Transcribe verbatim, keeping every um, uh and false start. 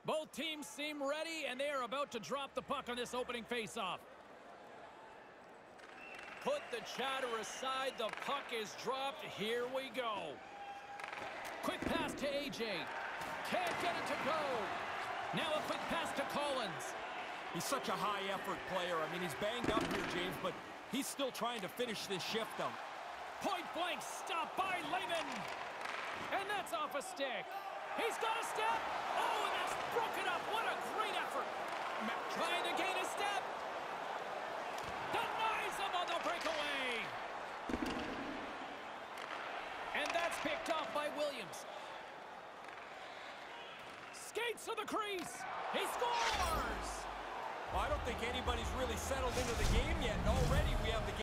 Both teams seem ready, and they are about to drop the puck on this opening faceoff. Put the chatter aside. The puck is dropped. Here we go. Quick pass to A J. Can't get it to go. Now a quick pass to Collins. He's such a high-effort player. I mean, he's banged up here, James, but he's still trying to finish this shift out. Point blank stop by Lehman. And that's off a stick. He's got a step. Oh, and that's broken up. What a great effort. Trying to gain a step. Denies him on the breakaway. And that's picked off by Williams. Skates to the crease. He scores. Well, I don't think anybody's really settled into the game yet. Already we have the game.